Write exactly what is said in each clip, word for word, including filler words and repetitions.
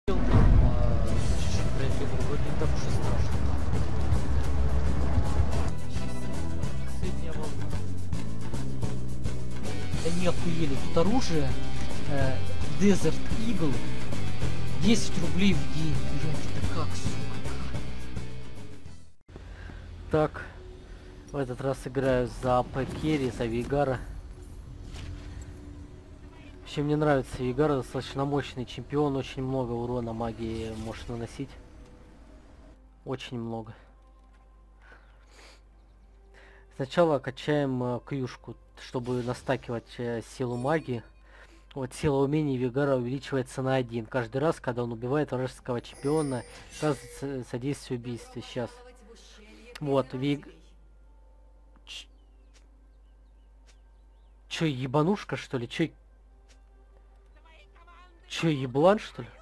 Там, а, чуть-чуть пройти вроде не так уж и страшно. Последняя волна. Они охуели. Тут оружие э, Desert Eagle десять рублей в день. Ёпта, как, сука. Так, в этот раз играю за АП Керри, за Вейгара. Вообще мне нравится Вейгар, достаточно мощный чемпион, очень много урона магии может наносить. Очень много. Сначала качаем э, кьюшку, чтобы настакивать э, силу магии. Вот сила умений Вейгара увеличивается на один. Каждый раз, когда он убивает вражеского чемпиона, оказывается содействие убийству. Сейчас. Вот, Вейг... Ч... Чё, ебанушка, что ли? Чё... Чё, еблан, что ли?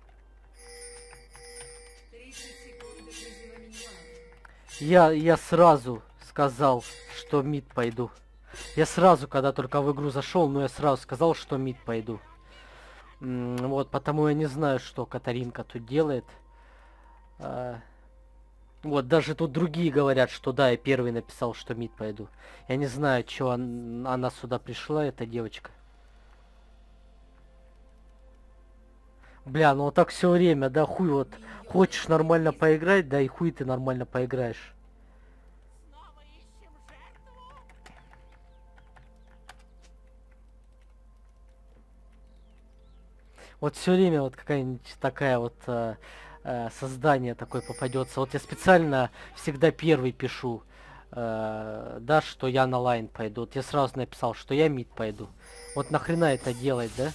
Я, я сразу сказал, что мид пойду. Я сразу, когда только в игру зашел, но я сразу сказал, что мид пойду. М -м вот, потому я не знаю, что Катаринка тут делает. А вот, даже тут другие говорят, что да, я первый написал, что мид пойду. Я не знаю, что он, она сюда пришла, эта девочка. Бля, ну вот так все время, да, хуй вот. Хочешь нормально поиграть, да и хуй ты нормально поиграешь. Вот все время вот какая-нибудь такая вот э, э, создание такое попадется. Вот я специально всегда первый пишу, э, да, что я на лайн пойду. Вот я сразу написал, что я мид пойду. Вот нахрена это делать, да?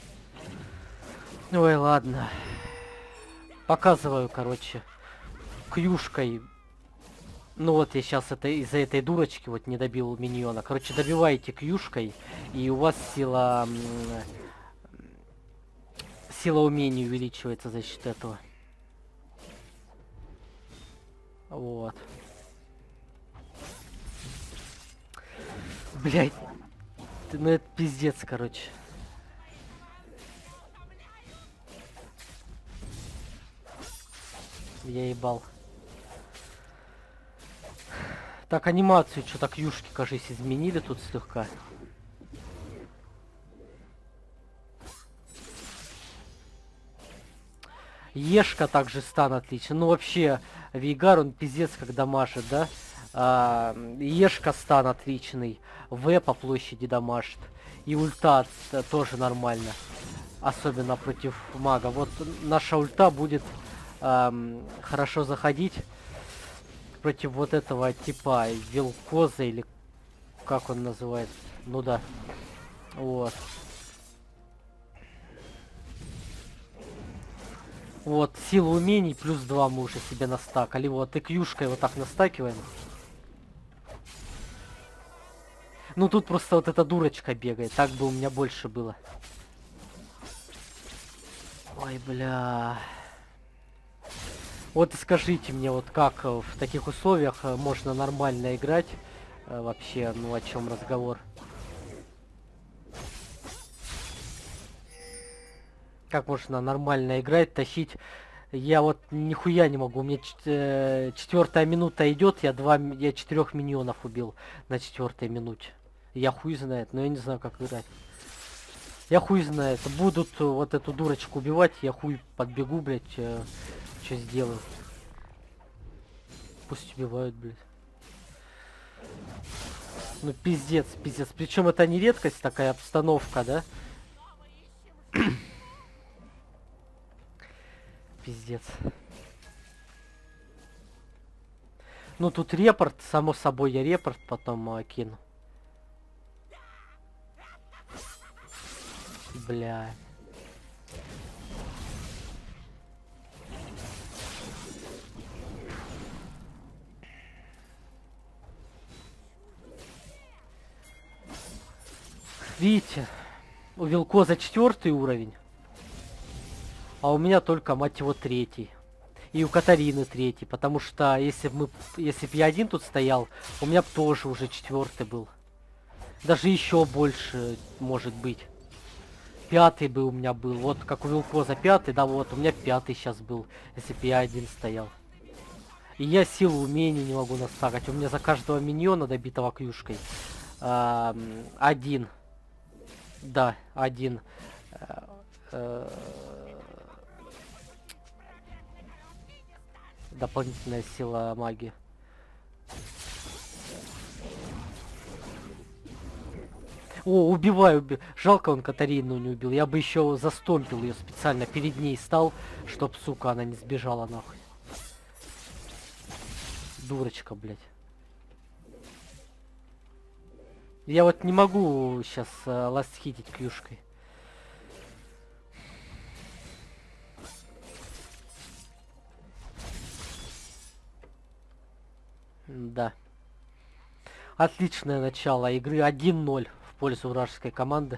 Ой, ладно. Показываю, короче, кьюшкой. Ну вот я сейчас это из-за этой дурочки вот не добил миньона. Короче, добиваете кьюшкой, и у вас сила... Сила умений увеличивается за счет этого. Вот. Блять. Ну это пиздец, короче. Я ебал. Так, анимацию что-то кьюшки, кажется, изменили тут слегка. Ешка также стан отлично. Ну вообще, Вейгар, он пиздец как дамажит, да? А, Ешка стан отличный. В по площади дамажит. И ульта тоже нормально. Особенно против мага. Вот наша ульта будет эм, хорошо заходить против вот этого типа Вилкоза, или как он называется. Ну да. Вот. Вот, сила умений плюс два мы уже себе настакали. Вот, и кьюшкой вот так настакиваем. Ну тут просто вот эта дурочка бегает. Так бы у меня больше было. Ой, бля. Вот и скажите мне, вот как в таких условиях можно нормально играть? Вообще, ну о чем разговор? Как можно нормально играть, тащить? Я вот нихуя не могу. У меня э, четвертая минута идет, я два, я четырех миньонов убил на четвертой минуте. Я хуй знает, но я не знаю, как играть. Я хуй знает. Будут вот эту дурочку убивать, я хуй подбегу, блять, э, что сделаю. Пусть убивают, блять. Ну пиздец, пиздец. Причем это не редкость, такая обстановка, да? Пиздец. Ну тут репорт, само собой я репорт потом а, кину. Бля. Видите, у Вилкоза четвертый уровень. А у меня только, мать его, третий. И у Катарины третий. Потому что если бы мы, если б я один тут стоял, у меня бы тоже уже четвертый был. Даже еще больше может быть. Пятый бы у меня был. Вот как у Вилкоза пятый, да, вот у меня пятый сейчас был, если бы я один стоял. И я силу умений не могу настакать. У меня за каждого миньона, добитого клюшкой, а, один. Да, один. Дополнительная сила магии. О, убиваю, уби... Жалко, он Катарину не убил. Я бы еще застомпил ее специально, перед ней стал, чтоб, сука, она не сбежала нахуй. Дурочка, блядь. Я вот не могу сейчас э, ластхитить клюшкой. Да. Отличное начало игры. один ноль в пользу вражеской команды.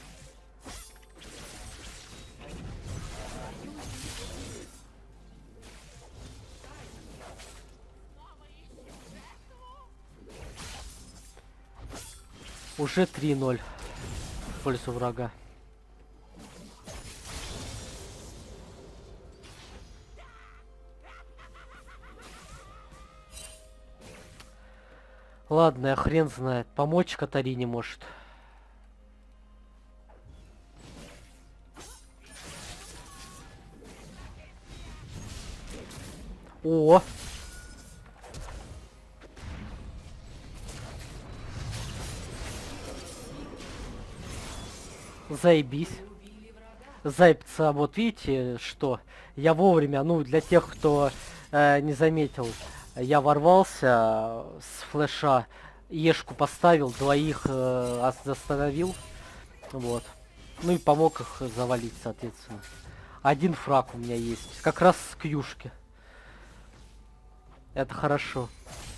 Уже три ноль в пользу врага. Ладно, я хрен знает. Помочь Катарине может. О! Заебись. Зайца, вот видите, что? Я вовремя, ну, для тех, кто э, не заметил, я ворвался с флеша, ешку поставил, двоих э, остановил, вот. Ну и помог их завалить, соответственно. Один фраг у меня есть, как раз с кьюшки. Это хорошо.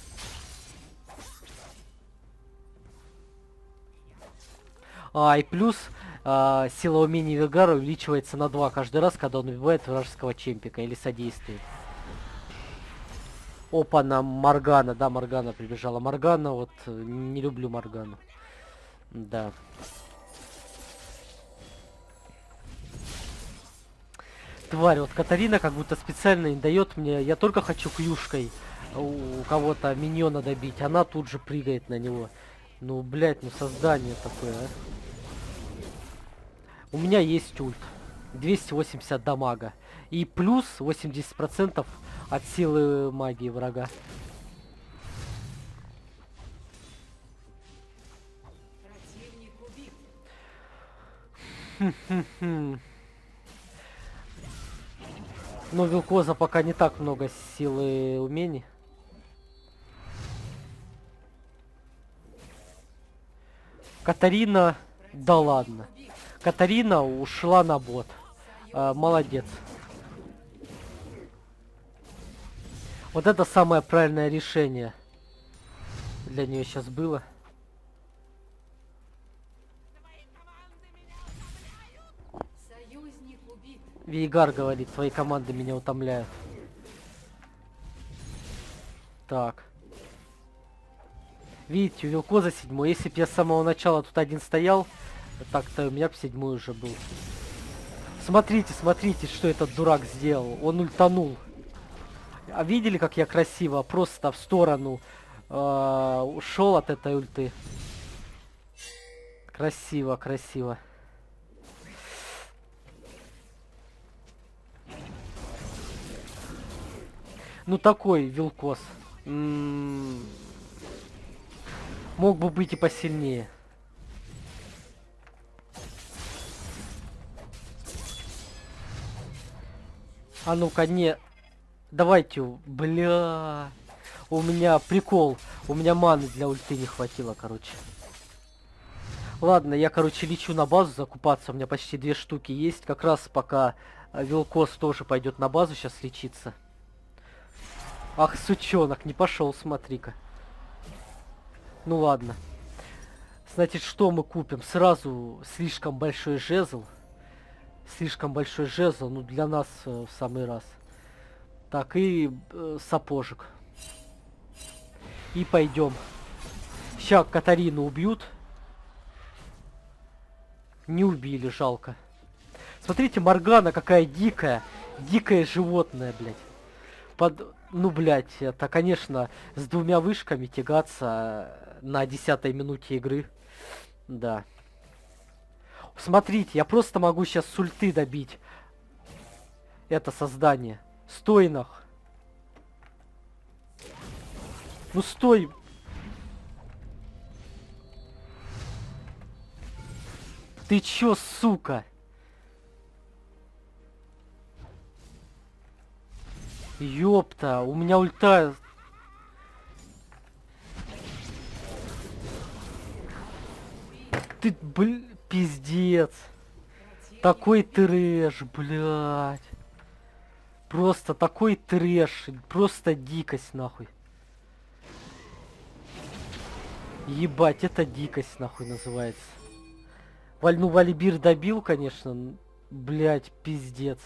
А, и плюс а, сила умений Вигара увеличивается на два каждый раз, когда он убивает вражеского чемпика или содействует. Опа, на Моргана, да, Моргана прибежала. Моргана, вот, не люблю Моргану. Да. Тварь, вот Катарина как будто специально не дает мне. Я только хочу клюшкой у кого-то миньона добить. Она тут же прыгает на него. Ну, блядь, ну создание такое, а. У меня есть ульт. двести восемьдесят дамага. И плюс восемьдесят процентов от силы магии врага. Но Вилкоза пока не так много силы и умений. Катарина... Да ладно. Катарина ушла на бот. А, молодец. Вот это самое правильное решение для нее сейчас было. Вейгар говорит, свои команды меня утомляют. Так. Видите, у Вилкоза седьмой. Если бы я с самого начала тут один стоял, так-то у меня бы седьмой уже был. Смотрите, смотрите, что этот дурак сделал. Он ультанул. А видели, как я красиво просто в сторону э, ушел от этой ульты? Красиво, красиво. Ну такой Вилкоз. М-м- мог бы быть и посильнее. А ну-ка, не... Давайте, бля... У меня прикол. У меня маны для ульты не хватило, короче. Ладно, я, короче, лечу на базу закупаться. У меня почти две штуки есть. Как раз пока Вилкоз тоже пойдет на базу сейчас лечиться. Ах, сучонок, не пошел, смотри-ка. Ну ладно. Значит, что мы купим? Сразу слишком большой жезл. Слишком большой жезл, ну для нас э, в самый раз. Так, и э, сапожек. И пойдем. Сейчас Катарину убьют. Не убили, жалко. Смотрите, Моргана какая дикая. Дикое животное, блядь. Под... Ну, блядь, это, конечно, с двумя вышками тягаться на десятой минуте игры. Да. Смотрите, я просто могу сейчас с ульты добить это создание. Стой нах. Ну стой. Ты чё, сука? Ёпта, у меня ульта. Ты, блин, пиздец. Такой трэш, блядь. Просто такой трэш. Просто дикость, нахуй. Ебать, это дикость, нахуй, называется. Вальну Валибир добил, конечно. Блядь, пиздец.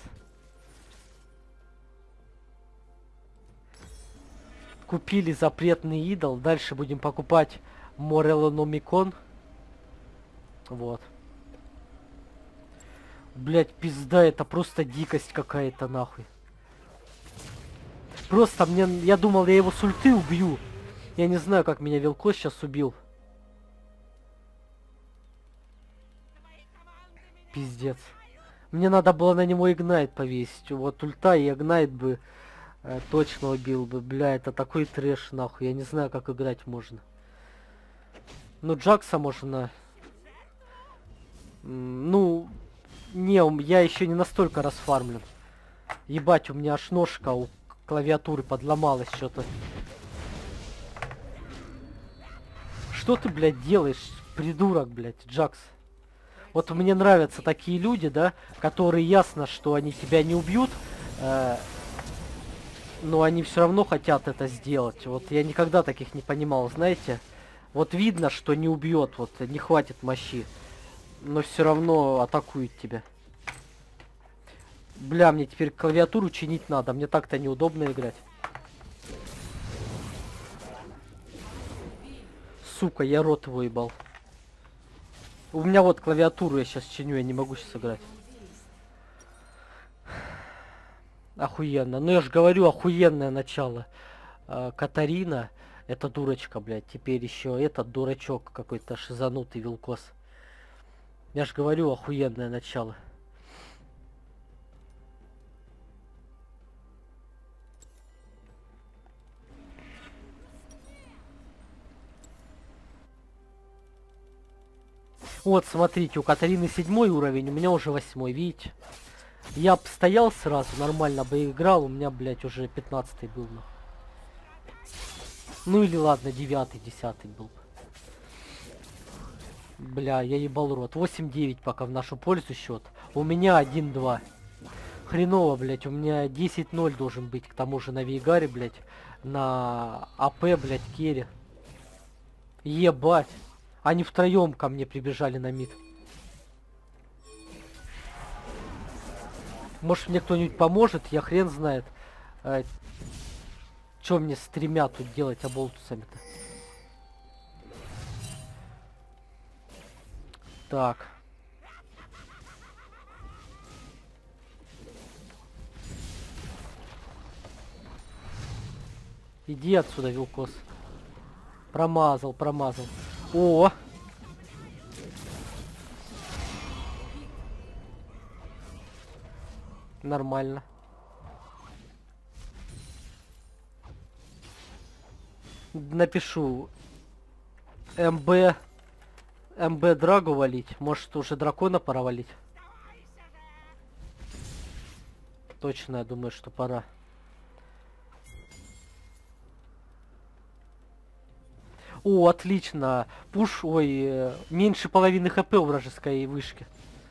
Купили запретный идол. Дальше будем покупать Морелономикон. Вот. Блять, пизда, это просто дикость какая-то, нахуй. Просто мне... Я думал, я его с ульты убью. Я не знаю, как меня Вилкос сейчас убил. Пиздец. Мне надо было на него игнайт повесить. Вот ульта и игнайт бы э, точно убил бы. Бля, это такой трэш, нахуй. Я не знаю, как играть можно. Ну, Джакса можно... Ну... Не, я еще не настолько расфармлен. Ебать, у меня аж ножка у клавиатуры подломалась что-то. Что ты, блядь, делаешь, придурок, блядь, Джакс? Вот мне нравятся такие люди, да, которые ясно, что они тебя не убьют, э, но они все равно хотят это сделать. Вот я никогда таких не понимал, знаете. Вот видно, что не убьет, вот не хватит мощи, но все равно атакует тебя. Бля, мне теперь клавиатуру чинить надо, мне так-то неудобно играть. Сука, я рот его ебал. У меня вот клавиатуру я сейчас чиню, я не могу сейчас играть. Охуенно. Ну я же говорю, охуенное начало. А, Катарина, это дурочка, блядь. Теперь еще этот дурачок какой-то шизанутый Вилкос. Я же говорю, охуенное начало. Вот, смотрите, у Катарины седьмой уровень, у меня уже восьмой, видите? Я б стоял сразу, нормально бы играл, у меня, блядь, уже пятнадцатый был. Ну или ладно, девятый, десятый был. Бля, я ебал рот. восемь девять пока в нашу пользу счет. У меня один два. Хреново, блядь, у меня десять ноль должен быть, к тому же на Вейгаре, блядь, на АП, блядь, керри. Ебать. Они втроем ко мне прибежали на мид. Может мне кто-нибудь поможет, я хрен знает. Э, Чё мне с тремя тут делать оболтусами-то? Так. Иди отсюда, Вилкос. Промазал, промазал. О! Нормально. Напишу МБ МБ Драгу валить. Может уже дракона пора валить. Точно, я думаю, что пора. О, отлично. Пуш, ой, меньше половины хп у вражеской вышки.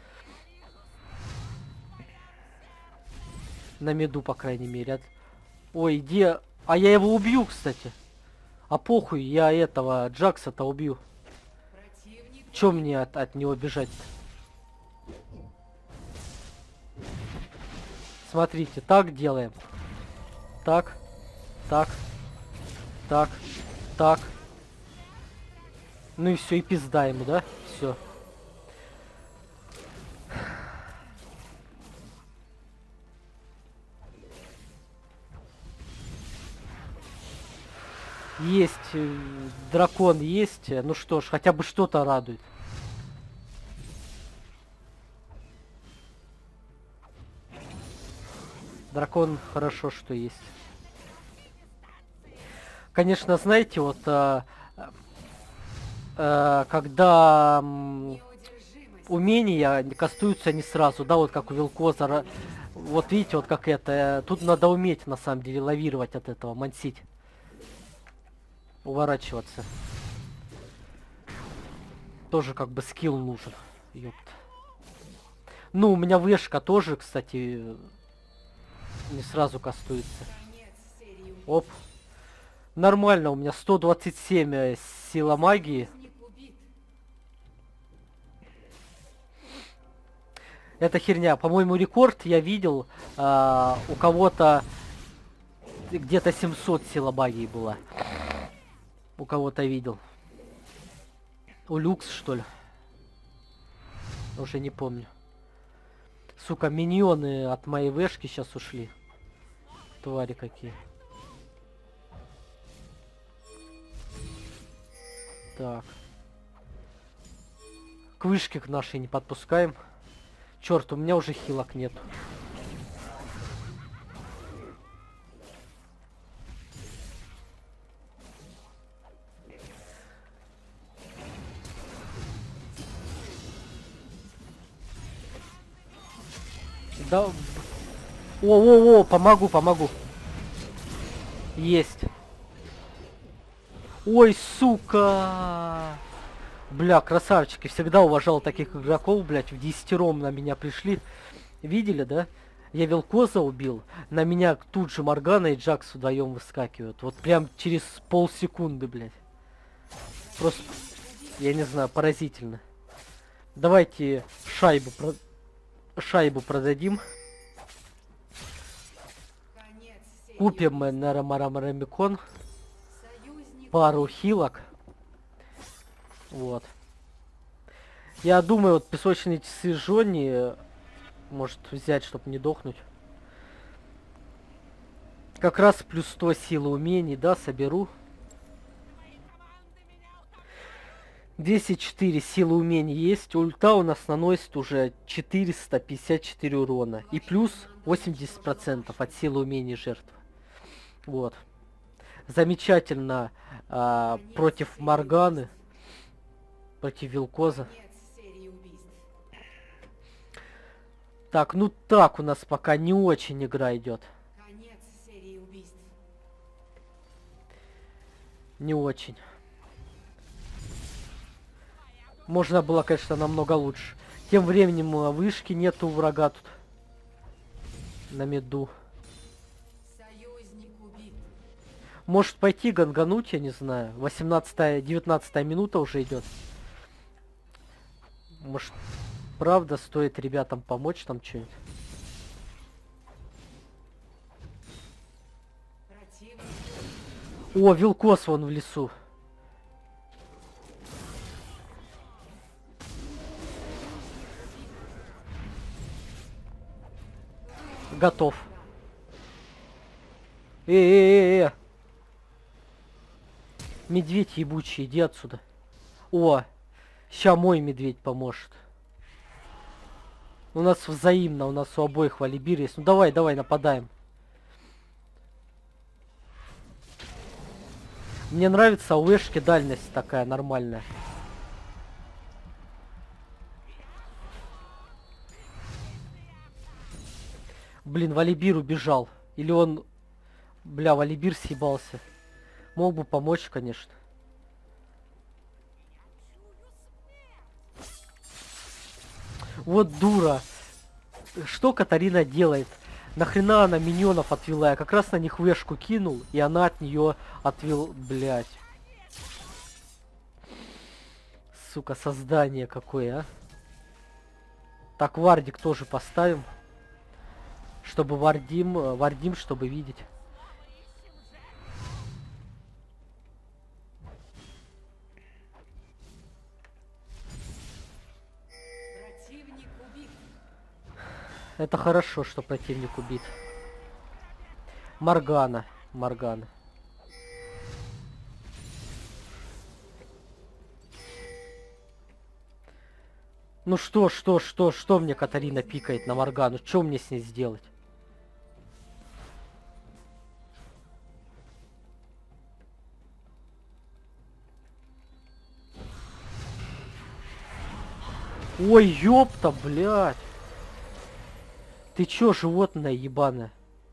На меду, по крайней мере. Ой, где... А я его убью, кстати. А похуй, я этого Джакса-то убью. Чё мне от, от него бежать-то? Смотрите, так делаем. Так. Так. Так. Так. Ну и все, и пизда ему, да? Все. Есть, э, дракон есть. Ну что ж, хотя бы что-то радует. Дракон хорошо, что есть. Конечно, знаете, вот э, э, когда м, умения кастуются не сразу, да, вот как у Вилкоза. Вот видите, вот как это. э, Тут надо уметь, на самом деле, лавировать от этого, мансить. Уворачиваться. Тоже как бы скилл нужен. Ёпт. Ну, у меня вешка тоже, кстати, не сразу кастуется. Оп. Нормально, у меня сто двадцать семь э, сила магии. Это херня. По-моему, рекорд я видел. Э, у кого-то где-то семьсот сила магии была. У кого-то видел. У Люкс, что ли? Уже не помню. Сука, миньоны от моей вешки сейчас ушли. Твари какие. Так. К вышке к нашей не подпускаем. Черт, у меня уже хилок нет. Да. О-о-о, помогу, помогу. Есть. Ой, сука. Бля, красавчики. Всегда уважал таких игроков, блядь. В десятером на меня пришли. Видели, да? Я Вилкоза убил. На меня тут же Моргана и Джакс вдвоем выскакивают. Вот прям через полсекунды, блядь. Просто, я не знаю, поразительно. Давайте шайбу, про... шайбу продадим. Купим мы Нарамарамарамикон. Пару хилок. Вот. Я думаю, вот песочные часы Жонни может взять, чтобы не дохнуть. Как раз плюс сто силы умений, да, соберу. двести четыре силы умений есть. Ульта у нас наносит уже четыреста пятьдесят четыре урона. И плюс восемьдесят процентов от силы умений жертв. Вот. Замечательно а, против Морганы. Против Вилкоза. Так, ну так у нас пока не очень игра идет. Не очень. Можно было, конечно, намного лучше. Тем временем вышки нету у врага тут. На меду. Может пойти гангануть, я не знаю. восемнадцатая, девятнадцатая минута уже идет. Может, правда, стоит ребятам помочь там что-нибудь? О, Вилкос вон в лесу. Готов. Э-э-э-э. Медведь ебучий, иди отсюда. О, ща мой медведь поможет. У нас взаимно, у нас у обоих валибир есть. Ну давай, давай, нападаем. Мне нравится у Эшки дальность такая нормальная. Блин, Валибир убежал. Или он... Бля, Валибир съебался. Мог бы помочь, конечно. Вот дура. Что Катарина делает? Нахрена она миньонов отвела? Я как раз на них вешку кинул, и она от нее отвел... Блять. Сука, создание какое, а? Так, вардик тоже поставим. Чтобы вардим... Вардим, чтобы видеть. Это хорошо, что противник убит. Моргана. Моргана. Ну что, что, что, что мне Катарина пикает на Моргану? Что мне с ней сделать? Ой, ёпта, блядь. Ты чё, животное ебаное?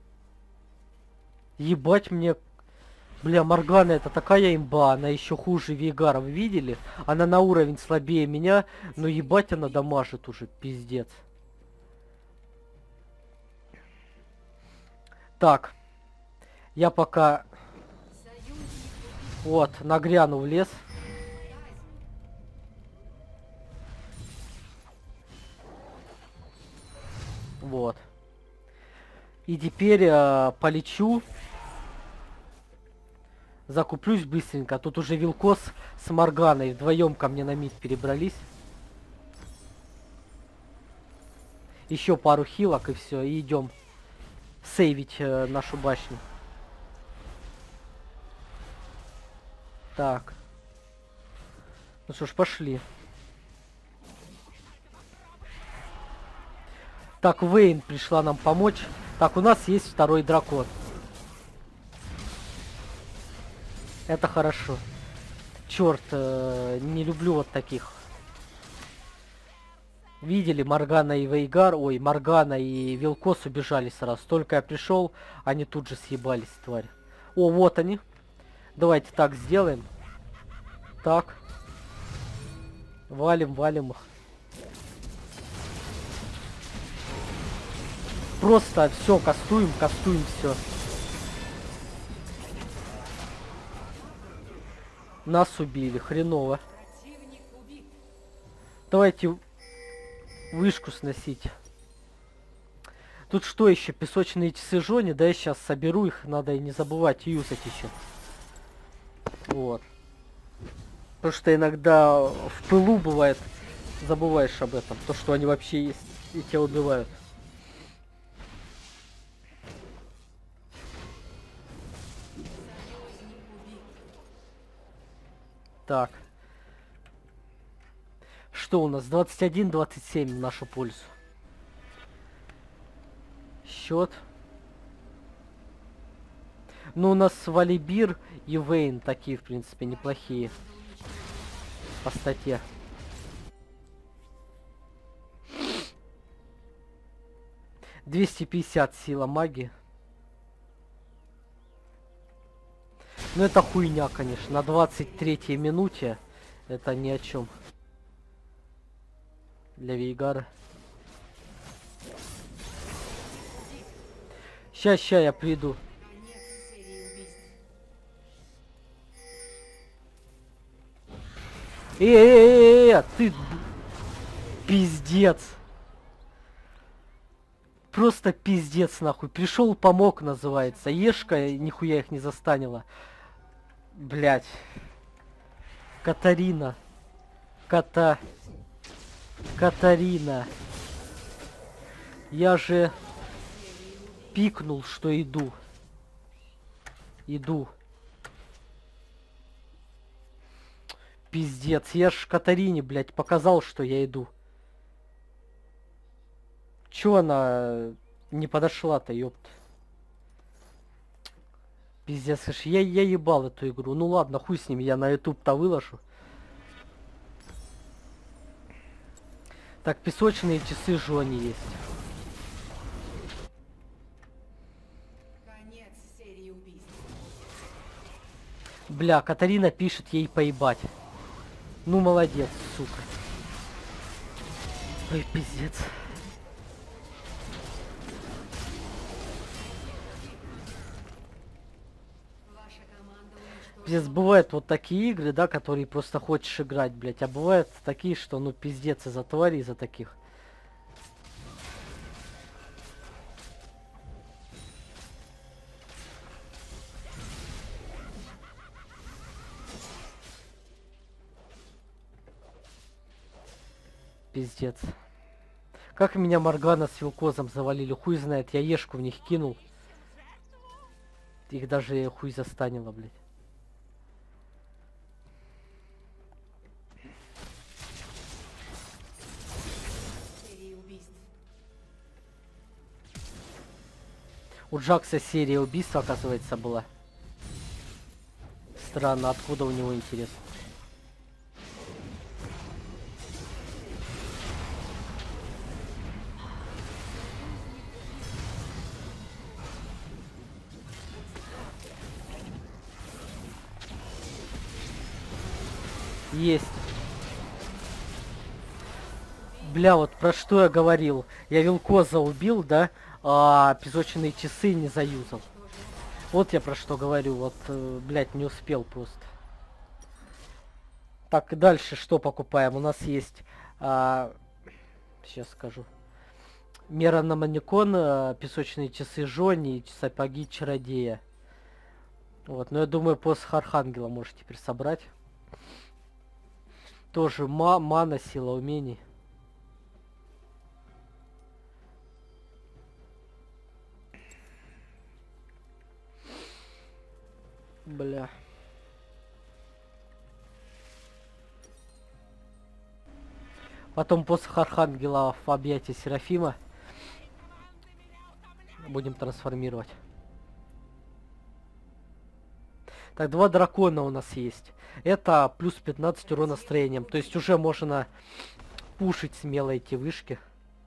Ебать мне... Бля, Моргана это такая имба, она еще хуже Вейгара, вы видели? Она на уровень слабее меня, но ебать она дамажит уже, пиздец. Так, я пока... Вот, нагряну в лес. Вот. И теперь э, полечу. Закуплюсь быстренько. Тут уже Вилкос с Морганой вдвоем ко мне на мид перебрались. Еще пару хилок и все. И идем сейвить э, нашу башню. Так. Ну что ж, пошли. Так, Вейн пришла нам помочь. Так, у нас есть второй дракон. Это хорошо. Черт, э, не люблю вот таких. Видели, Моргана и Вейгар, ой, Моргана и Вилкос убежали сразу. Только я пришел, они тут же съебались, тварь. О, вот они. Давайте так сделаем. Так. Валим, валим их. Просто все, кастуем, кастуем все. Нас убили, хреново. Давайте вышку сносить. Тут что еще? Песочные часы Жони, да, я сейчас соберу их, надо и не забывать юзать еще. Вот. Потому что иногда в пылу бывает, забываешь об этом, то, что они вообще есть, и тебя убивают. Так. Что у нас? двадцать один двадцать семь в нашу пользу. Счет. Ну, у нас Валибир и Вейн такие, в принципе, неплохие. По статье. двести пятьдесят сила магии. Ну, это хуйня, конечно. На двадцать третьей минуте это ни о чем. Для Вейгара. Ща, ща я приду. Э-э-э-э, ты пиздец. Просто пиздец, нахуй. Пришел, помог, называется. Ешка нихуя их не застанила. Блять. Катарина. Ката. Катарина. Я же пикнул, что иду. Иду. Пиздец. Я ж Катарине, блять, показал, что я иду. Чё она не подошла-то, ёпт? Пиздец, я, я ебал эту игру. Ну ладно, хуй с ним, я на ютуб-то выложу. Так, песочные часы Жони есть. Конец серии убийств. Бля, Катарина пишет ей поебать. Ну молодец, сука. Ой, пиздец. Ваша команда уничтожила. Пиздец, бывают вот такие игры, да, которые просто хочешь играть, блять, а бывают такие, что ну пиздец из-за твари, из-за таких. Пиздец. Как меня Моргана с Вилкозом завалили, хуй знает, я ешку в них кинул. Их даже хуй застанило, блядь. У Джакса серия убийств, оказывается, была. Странно, откуда у него интерес. Есть. Бля, вот про что я говорил. Я Вилкоза убил, да? А песочные часы не заюзал. Вот я про что говорю. Вот, э, блядь, не успел просто. Так, дальше что покупаем? У нас есть... А... Сейчас скажу. Мера на манекон, а, песочные часы Жони и сапоги чародея. Вот, но я думаю, посох Архангела можешь теперь собрать. Тоже ма мана, сила умений. Бля. Потом посох Архангела в объятии Серафима. Будем трансформировать. Так, два дракона у нас есть. Это плюс пятнадцать урона строением. То есть уже можно пушить смело эти вышки.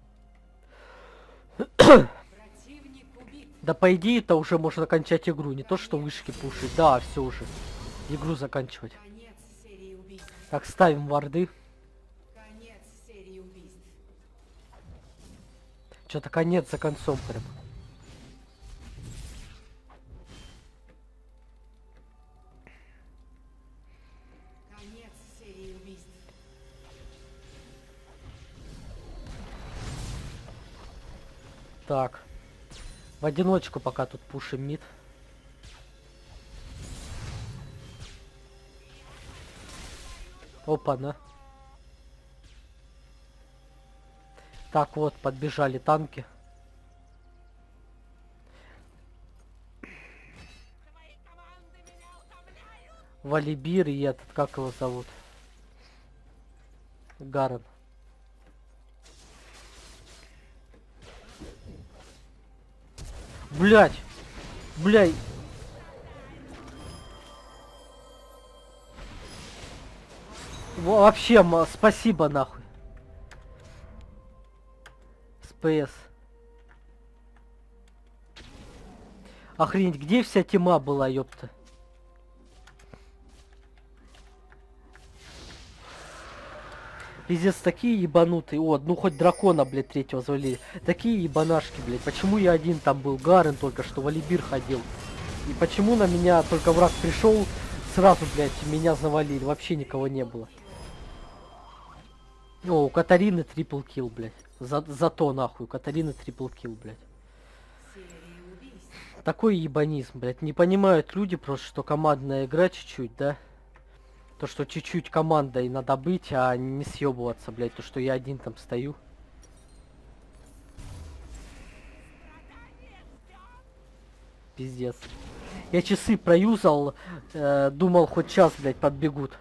Противник убит. Да по идее это уже можно окончать игру. Не то что вышки пушить. Да, все уже. Игру заканчивать. Конец серии убийств. Так, ставим варды. Конец серии убийств. Что-то конец за концом прям. Конец серии убийств. Так. В одиночку пока тут пушим мид. Опа-на. Так вот, подбежали танки. Валибир и этот, как его зовут? Гарен. Блять! Блять! Вообще, ма, спасибо нахуй. СПС. Охренеть, где вся тьма была, ёпта? Пиздец, такие ебанутые. О, ну хоть дракона, блядь, третьего завалили. Такие ебанашки, блядь. Почему я один там был? Гарен только что, Валибир ходил. И почему на меня только враг пришел, сразу, блядь, меня завалили. Вообще никого не было. О, у Катарины трипл килл, блядь. За, зато нахуй, у Катарины трипл килл, блядь. Серия убийств. Такой ебанизм, блядь. Не понимают люди просто, что командная игра чуть-чуть, да? То, что чуть-чуть командой надо быть, а не съебываться, блядь. То, что я один там стою. Пиздец. Я часы проюзал, э, думал, хоть час, блядь, подбегут.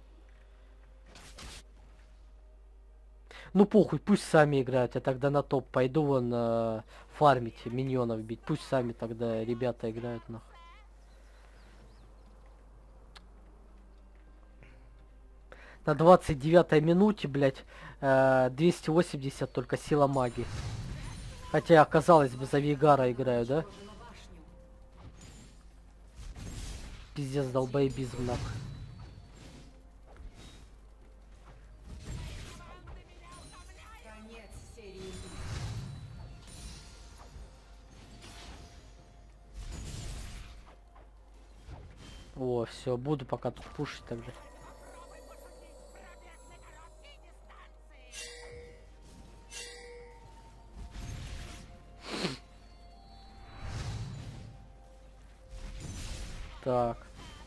Ну похуй, пусть сами играют. Я тогда на топ пойду вон э, фармить, миньонов бить. Пусть сами тогда ребята играют, нахуй. На двадцать девятой минуте, блядь, э, двести восемьдесят только сила магии. Хотя, казалось бы, за Вейгара играю, да? Положила башню. Пиздец, долбоебизм, нахуй. Конец серии убийств. О, все, буду пока тут пушить тогда. Так.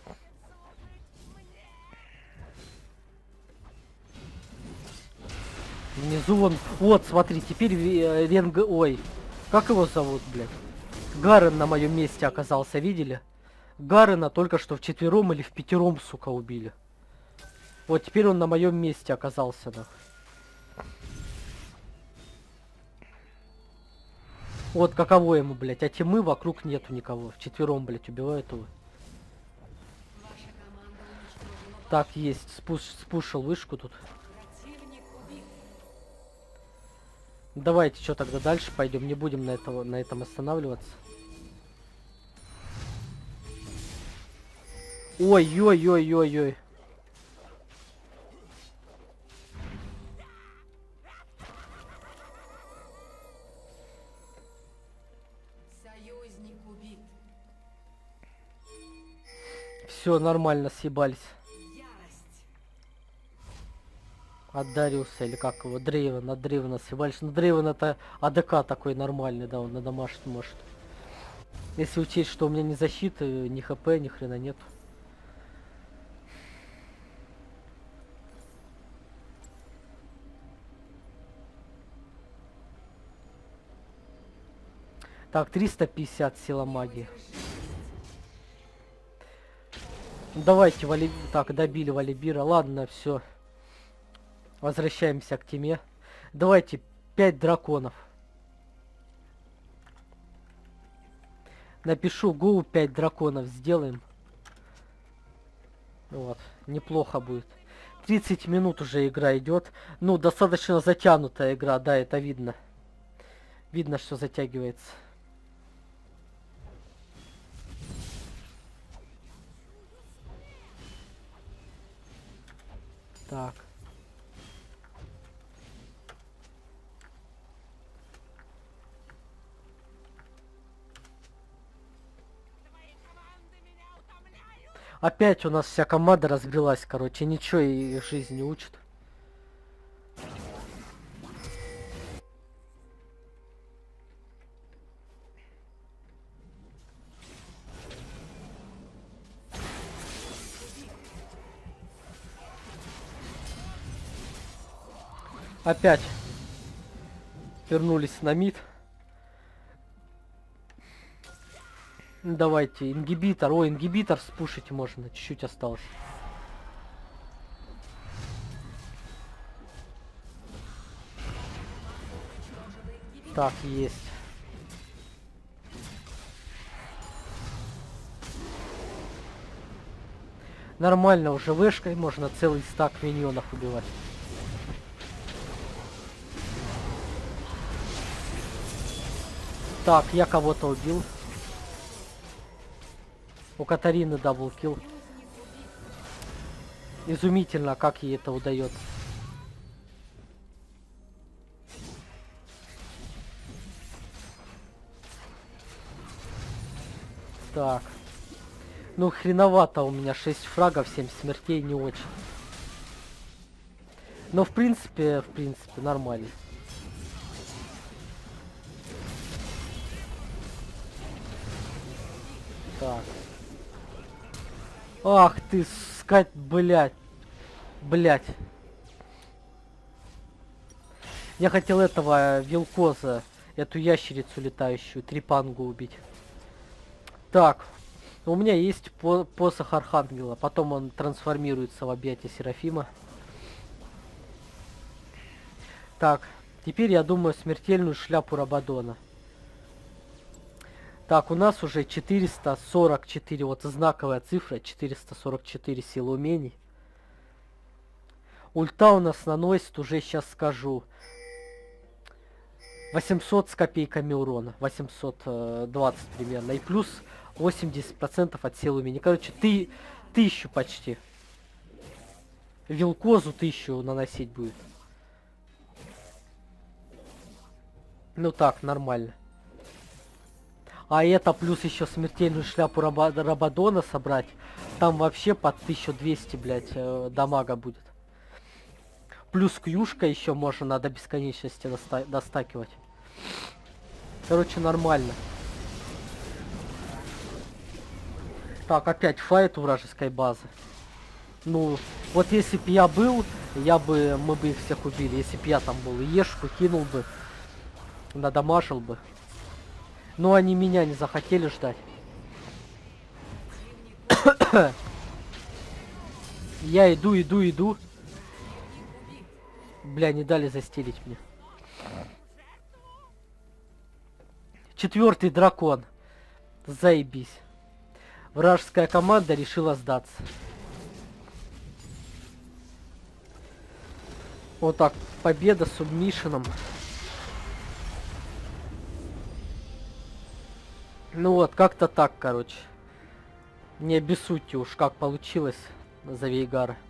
Внизу вон... Вот, смотри, теперь Ве- Ренг... Ой, как его зовут, блядь? Гарен на моем месте оказался, видели? Гарена только что вчетвером или в пятером, сука, убили. Вот теперь он на моем месте оказался, нахуй. Вот каково ему, блядь, а тьмы вокруг нету никого. Вчетвером, блядь, убивают его. Ваша команда уничтожила Так, есть, спуш, спушил вышку тут. противник убит. Давайте, что тогда дальше пойдем, не будем на, этого, на этом останавливаться. Ой-ой-ой-ой-ой. Союзник убит. Все, нормально, съебались. Ярость. От Дариуса, или как его, Дрейвен, от Дрейвена съебались. Ну, Дрейвен это АДК такой нормальный, да, он на домашний может. Если учесть, что у меня ни защиты, ни хп, ни хрена нету. Так, триста пятьдесят сила магии. Давайте, Вали... Так, добили Валибира. Ладно, все. Возвращаемся к теме. Давайте пять драконов. Напишу Гоу пять драконов сделаем. Вот, неплохо будет. тридцать минут уже игра идет. Ну, достаточно затянутая игра, да, это видно. Видно, что затягивается. Так. Опять у нас вся команда разбрелась, короче, ничего и жизнь не учит. Опять вернулись на мид. Давайте, ингибитор. Ой, ингибитор спушить можно. Чуть-чуть осталось. Так, есть. Нормально, уже вышкой можно целый стак миньонов убивать. Так, я кого-то убил. У Катарины даблкил. Изумительно, как ей это удается. Так. Ну, хреновато у меня шесть фрагов, семь смертей, не очень. Но, в принципе, в принципе, нормально. Так. Ах ты, скать, блядь. Блядь. Я хотел этого Вилкоза, эту ящерицу летающую, трипангу убить. Так. У меня есть по посох Архангела. Потом он трансформируется в объятие Серафима. Так. Теперь я думаю смертельную шляпу Рабадона. Так, у нас уже четыреста сорок четыре, вот знаковая цифра, четыреста сорок четыре силы умений. Ульта у нас наносит, уже сейчас скажу, восемьсот с копейками урона, восемьсот двадцать примерно, и плюс восемьдесят процентов от силы умений. Короче, ты, тысячу почти. Вилкозу тысячу наносить будет. Ну так, нормально. А это плюс еще смертельную шляпу Раба Рабадона собрать. Там вообще под тысячу двести, блядь, э, дамага будет. Плюс кьюшка еще можно, надо бесконечности доста достакивать. Короче, нормально. Так, опять файт у вражеской базы. Ну, вот если бы я был, я бы, мы бы их всех убили. Если бы я там был, ешку кинул бы, надамажил бы. Но они меня не захотели ждать. Я иду, иду, иду. Бля, не дали застелить мне. Четвертый дракон. Заебись. Вражеская команда решила сдаться. Вот так, победа с субмишином. Ну вот, как-то так, короче. Не обессудьте уж, как получилось за Вейгара.